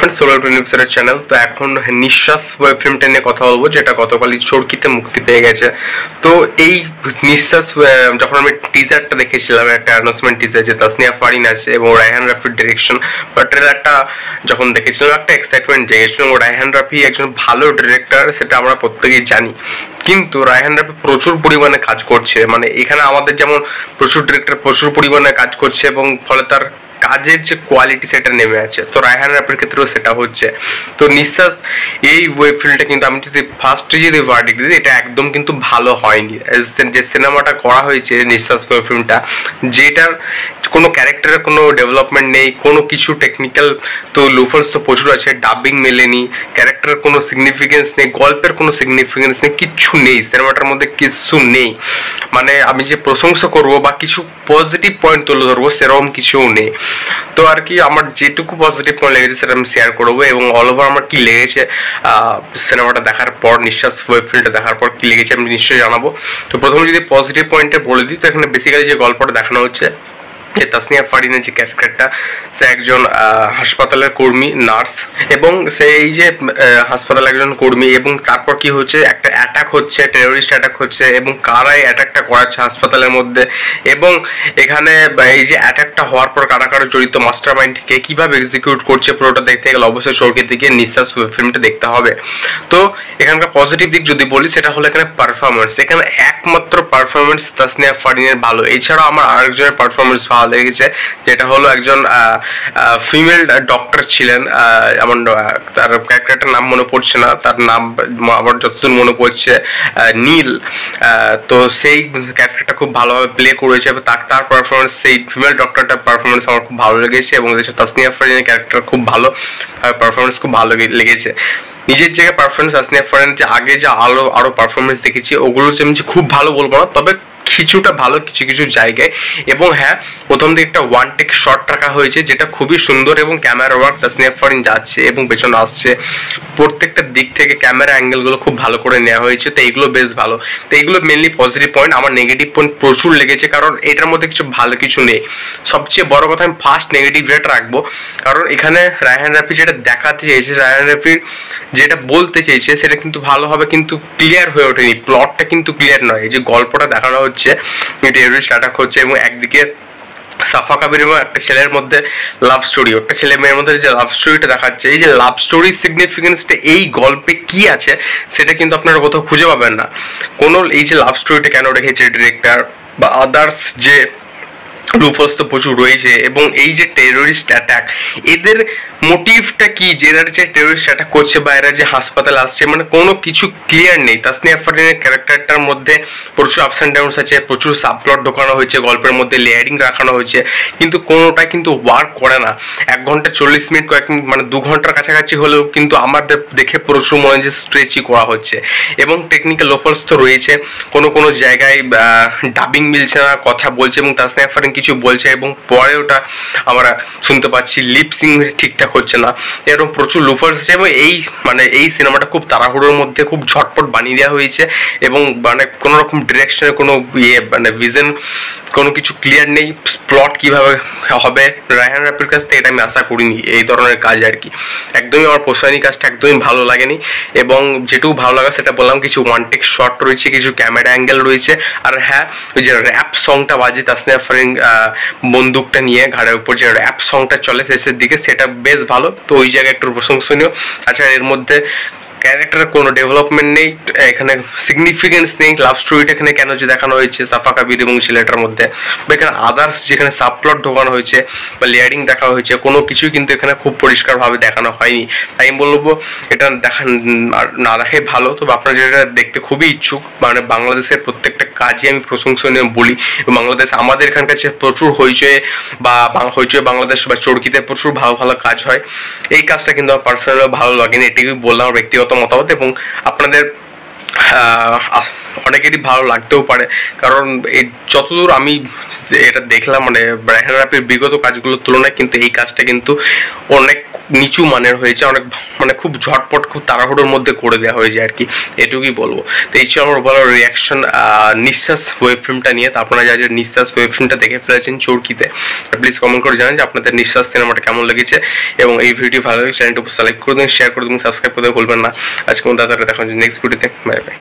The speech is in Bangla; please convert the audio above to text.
फ्रेंड्स सोलर यूनिवर्सिटी चैनल तो এখন নিঃশ্বাস ওয়েব ফিল্মটা নিয়ে কথা বলবো যেটা গতকালই চরকিতে মুক্তি পেয়ে গেছে। তো এই নিঃশ্বাস যখন আমি টিজারটা দেখেছিলাম, একটা অ্যানাউন্সমেন্ট টিজার যে তাসনিয়া ফারিন আছে এবং রায়হান রাফির ডিরেকশন বা ট্রেলারটা যখন দেখেছিলাম একটা এক্সাইটমেন্ট জেগেছিল। রায়হান রাফি একজন ভালো ডিরেক্টর, সেটা আমরা প্রত্যেকেই জানি, কিন্তু রায়হান রাফি প্রচুর পরিমাণে কাজ করছে। মানে এখানে আমাদের যেমন প্রচুর ডিরেক্টর প্রচুর পরিমাণে কাজ করছে এবং ফলে তার কাজের যে কোয়ালিটি সেটা নেমে আছে, তো রায়হান রাফির ক্ষেত্রেও সেটা হচ্ছে। তো নিঃশ্বাস এই ওয়েব ফিল্মটা কিন্তু আমি যদি ফার্স্টে যদি ভার্ডিক্ট দিই, এটা একদম কিন্তু ভালো হয়নি। যে সিনেমাটা করা হয়েছে নিঃশ্বাস ওয়েব ফিল্মটা, যেটার কোনো ক্যারেক্টারের কোনো ডেভেলপমেন্ট নেই, কোনো কিছু টেকনিক্যাল তো লুফলস তো প্রচুর আছে, ডাবিং মেলেনি, ক্যারেক্টারের কোনো সিগনিফিকেন্স নেই, গল্পের কোনো সিগনিফিকেন্স নেই, কিচ্ছু নেই সিনেমাটার মধ্যে, কিছু নেই। মানে আমি যে প্রশংসা করবো বা কিছু পজিটিভ পয়েন্ট তুলে ধরবো সেরকম কিছুও নেই। তো আর কি আমার যেটুকু পজিটিভ পয়েন্ট লেগেছে সেটা আমি শেয়ার করবো, এবং অল ওভার আমার কি লেগেছে সিনেমাটা দেখার পর, নিঃশ্বাস ওয়েব ফিল্মটা দেখার পর কি লেগেছে আমি নিশ্চয়ই জানাবো। তো প্রথমে যদি পজিটিভ পয়েন্টে বলে দিই, তো এখানে বেসিক্যালি যে গল্পটা দেখানো হচ্ছে যে তাসনিয়া ফারিনের যে ক্যারেক্টারটা, সে একজন হাসপাতালের কর্মী, নার্স, এবং সে এই যে হাসপাতালের একজন কর্মী, এবং তারপর কি হচ্ছে, একটা অ্যাটাক হচ্ছে, টেরোরিস্ট অ্যাটাক হচ্ছে, এবং কারাই অ্যাটাকটা করাচ্ছে হাসপাতালের মধ্যে, এবং এখানে এই যে অ্যাটাকটা হওয়ার পর কারা কারা জড়িত, মাস্টার মাইন্ডকে কীভাবে এক্সিকিউট করছে, পুরোটা দেখতে গেলে অবশ্যই চরকির দিকে নিঃশ্বাস ফিল্মটা দেখতে হবে। তো এখানকার পজিটিভ দিক যদি বলি, সেটা হলো এখানে পারফরমেন্স। এখানে একমাত্র পারফরমেন্স তাসনিয়া ফারিনের ভালো, এছাড়াও আমার আরেকজনের পারফরমেন্স ভালো লেগেছে, যেটা হলো একজন ফিমেল ডক্টর ছিলেন, এমন তার ক্যারেক্টারটার নাম মনে পড়ছে না, তার নাম আমার যতদূর মনে পড়ছে নীল। তো সেই ক্যারেক্টারটা খুব ভালোভাবে প্লে করেছে, তার পারফরমেন্স, সেই ফিমেল ডক্টরটার পারফরমেন্স আমার খুব ভালো লেগেছে, এবং তাসনিয়া ফারিনের ক্যারেক্টার খুব ভালো পারফরমেন্স, খুব ভালো লেগেছে। নিজের জায়গায় পারফরমেন্স তাসনিয়া ফারিন যে আগে যে আরো পারফরমেন্স দেখেছি ওগুলো আমি খুব ভালো বলবো না, তবে কিছুটা ভালো কিছু কিছু জায়গায়। এবং হ্যাঁ, প্রথম দিকে একটা ওয়ান টেক শট রাখা হয়েছে যেটা খুবই সুন্দর, এবং ক্যামেরা ওয়ার্ক তাসনিয়া ফারিন যাচ্ছে এবং পেছনে আসছে, প্রত্যেকটা দিক থেকে ক্যামেরা অ্যাঙ্গেলগুলো খুব ভালো করে নেওয়া হয়েছে। তো এইগুলো বেশ ভালো। তো এইগুলো মেনলি পজিটিভ পয়েন্ট। আমার নেগেটিভ পয়েন্ট প্রচুর লেগেছে, কারণ এটার মধ্যে কিছু ভালো কিছু নেই। সবচেয়ে বড় কথা আমি ফার্স্ট নেগেটিভ রেট রাখবো, কারণ এখানে রায়হান রাফি যেটা দেখাতে চেয়েছে, রায়হান রাফির যেটা বলতে চেয়েছে সেটা কিন্তু ভালোভাবে কিন্তু ক্লিয়ার হয়ে ওঠেনি, প্লটটা কিন্তু ক্লিয়ার নয়। এই যে গল্পটা দেখানো হচ্ছে, টেররিস্ট অ্যাটাক হচ্ছে, এবং একদিকে সাফা কাবির এবং একটা ছেলের মধ্যে লাভ স্টোরি, একটা ছেলে মেয়ের মধ্যে যে লাভ স্টোরিটা দেখাচ্ছে, এই যে লাভ স্টোরির সিগনিফিকেন্সটা এই গল্পে কি আছে সেটা কিন্তু আপনারা কোথাও খুঁজে পাবেন না। কোনো এই যে লাভ স্টোরিটা কেন রেখেছে ডিরেক্টর বা আদার্স যে লুফলস তো প্রচুর রয়েছে, এবং এই যে টেররিস্ট অ্যাটাক, এদের মোটিভটা কি, যে এরা যে টেররিস্ট অ্যাটাক করছে বা এরা যে হাসপাতালে আসছে, মানে কোনো কিছু ক্লিয়ার নেই। তাসনিয়া ফারিনের ক্যারেক্টারটার মধ্যে প্রচুর আপস অ্যান্ড ডাউনস আছে, প্রচুর সাবপ্লট ঢোকানো হয়েছে, গল্পের মধ্যে লেয়ারিং রাখানো হয়েছে, কিন্তু কোনোটা কিন্তু ওয়ার্ক করে না। 1 ঘন্টা 40 মিনিট, কয়েক মিনিট, মানে 2 ঘন্টার কাছাকাছি হলেও কিন্তু আমার দেখে প্রচুর মনে হয় যে স্ট্রেচই করা হচ্ছে। এবং টেকনিক্যাল লোফলস তো রয়েছে, কোনো জায়গায় ডাবিং মিলছে না, কথা বলছে এবং তাসনিয়া ফারিন কিছু বলছে এবং পরে ওটা আমরা শুনতে পাচ্ছি লিপসিং ঠিকঠাক হচ্ছে না, এরকম প্রচুর লুফলস আছে। এবং এই সিনেমাটা খুব তাড়াহুড়োর মধ্যে খুব ঝটপট বানিয়ে দেওয়া হয়েছে, এবং মানে কোনো রকম ডিরেকশনের কোনো ভিশন, কোনো কিছু ক্লিয়ার নেই। প্লট কিভাবে হবে রায়হান রাফির কাছ থেকে এটা আমি আশা করিনি, এই ধরনের কাজ আর কি একদমই আমার পোষায়নি, কাজটা একদমই ভালো লাগেনি। এবং যেটুকু ভালো লাগা সেটা বললাম, কিছু ওয়ান টেক শট রয়েছে, কিছু ক্যামেরা অ্যাঙ্গেল রয়েছে, আর হ্যাঁ, ওই যে র্যাপ সংটা বাজে তাসনিয়া ফারিন বন্দুকটা নিয়ে ঘাড়ের উপর যে র্যাপ সংটা চলে শেষের দিকে, সেটা বেশ ভালো। তো ওই জায়গায় একটু প্রশংসনীয়। আচ্ছা, এর মধ্যে ক্যারেক্টারের কোনো ডেভেলপমেন্ট নেই, এখানে সিগনিফিকেন্স নেই। লাভ স্টোরিটা এখানে কেন যে দেখানো হয়েছে সাফা কাবির এবং ছেলেটার মধ্যে, বা এখানে আদার্স যেখানে সাবপ্লট ঢোকানো হয়েছে বা লেয়ারিং দেখা হয়েছে, কোনো কিছুই কিন্তু এখানে খুব পরিষ্কারভাবে দেখানো হয়নি। তাই আমি বলবো এটা না দেখাই ভালো। তবে আপনারা যেটা দেখতে খুবই ইচ্ছুক, মানে বাংলাদেশের প্রত্যেকটা কাজই আমি প্রশংসনীয় বলি। বাংলাদেশ আমাদের এখানকার যে প্রচুর হইচয়ে বা হইচয়ে বাংলাদেশ বা চরকিতে প্রচুর ভালো ভালো কাজ হয়, এই কাজটা কিন্তু আমার পার্সোনালি ভালো লাগেনি, এটাই বললাম ব্যক্তিগত মতামত। এবং আপনাদের অনেকেরই ভালো লাগতেও পারে, কারণ এই যতদূর আমি এটা দেখলাম মানে রায়হান রাফির বিগত কাজগুলোর তুলনায় কিন্তু এই কাজটা কিন্তু অনেক নিচু মানের হয়েছে, অনেক মানে খুব ঝটপট খুব তাড়াহুড়োর মধ্যে করে দেওয়া হয়েছে আর কি, এটুকুই বলবো। তো এই ছিল আমার বলার রিয়াকশন নিঃশ্বাস ওয়েব ফিল্মটা নিয়ে। তো আপনারা যা নিঃশ্বাস ওয়েব ফিল্মটা দেখে ফেলেছেন চরকিতে, প্লিজ কমেন্ট করে জানান যে আপনাদের নিঃশ্বাস সিনেমাটা কেমন লেগেছে, এবং এই ভিডিও ভালো লাগে চ্যানেলটা সাবস্ক্রাইব করে দিন, শেয়ার করে দিন, সাবস্ক্রাইব করতে ভুলবেন না। আজকে দেখা হচ্ছে নেক্সট ভিডিওতে। Bye by.